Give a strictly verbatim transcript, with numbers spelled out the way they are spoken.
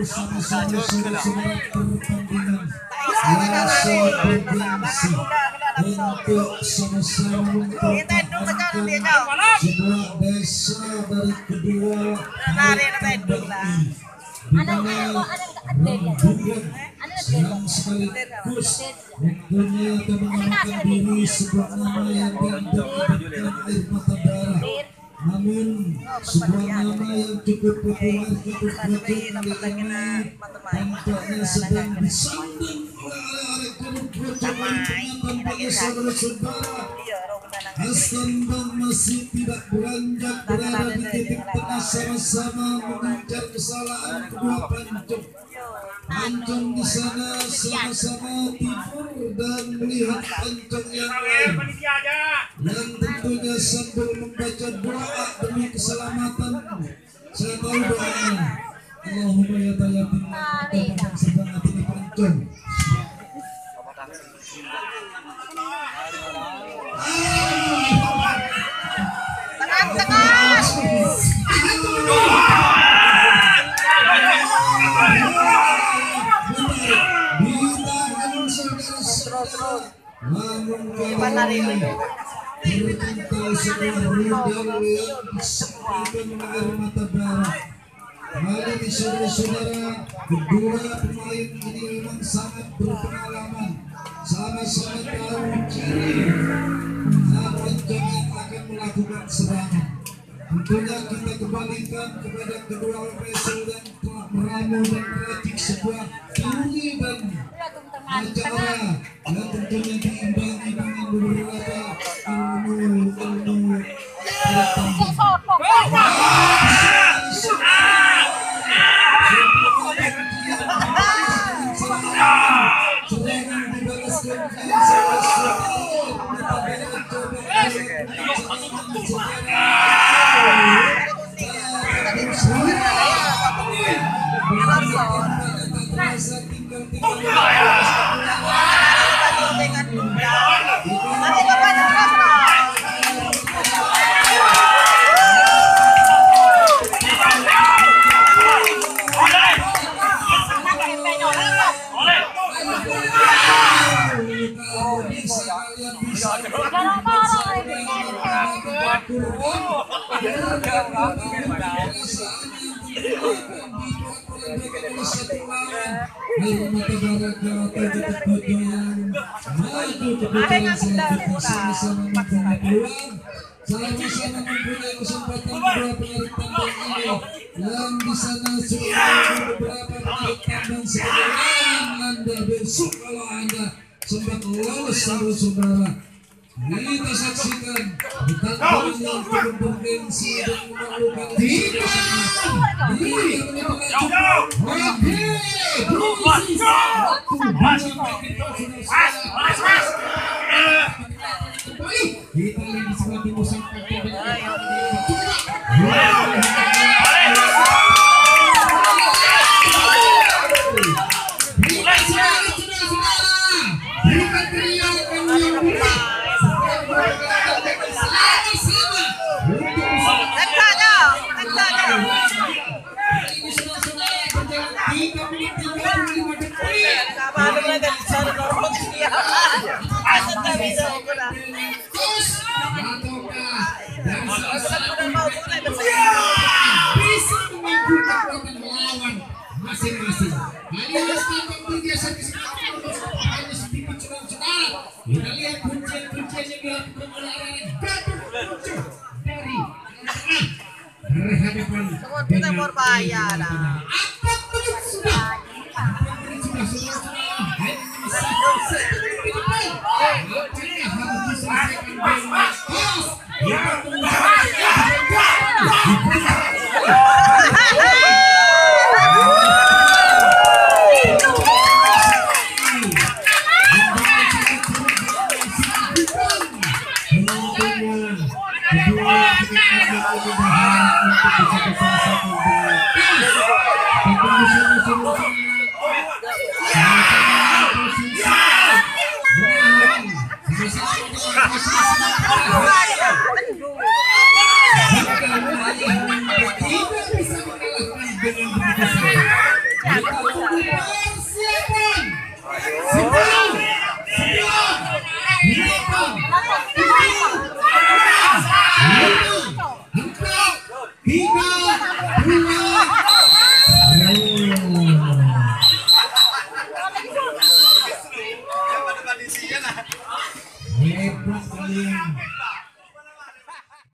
bersama-sama saudara-saudara pertandingan Laso Provinsi untuk sama-sama mempertahankan sebuah desa dari kedua yang sekaligus mempunyai atau menamakan diri sebuah nama yang diidam-idamkan air mata darah, namun sebuah nama yang cukup populer cukup berjaya kali ini tampaknya sedang disanding oleh kedua tampaknya saudara-saudara Asambang masih tidak beranjak berada di titik tengah sama-sama mengejar kesalahan kedua pancong. Pancong di sana sama-sama tidur dan melihat pancong yang lain, yang tentunya sambil membaca doa demi keselamatan. Saya tahu doanya, Allahumma ya tayyibin tolong sedang hati pancong. Mari saudara-saudara, kedua pemain ini memang sangat berpengalaman, sama-sama tahu ciri apa yang akan melakukan serangan. Tentunya kita kembalikan kepada kedua wrestler dan telah meramu dan meracik sebuah teori dan acara yang tentunya diimbangi dengan beberapa ilmu-ilmu sama-sama mempunyai kesempatan beberapa penarik tandang ini yang di sana sudah beberapa penarik tandang sekarang Anda besok kalau Anda sempat lolos saudara-saudara. Kita saksikan di tantangan yang cukup bergengsi dan memalukan ini yang menyebabkan kita lagi seperti musim bisa melawan masing-masing. Hanya sedikit saudara-saudara. Kita lihat kuncian-kuncian yang dilakukan oleh Gatot dari berhadapan dengan berbayar. Empat menit sudah. Empat menit sudah saudara-saudara. Hanya harus diselesaikan dengan kos. Kita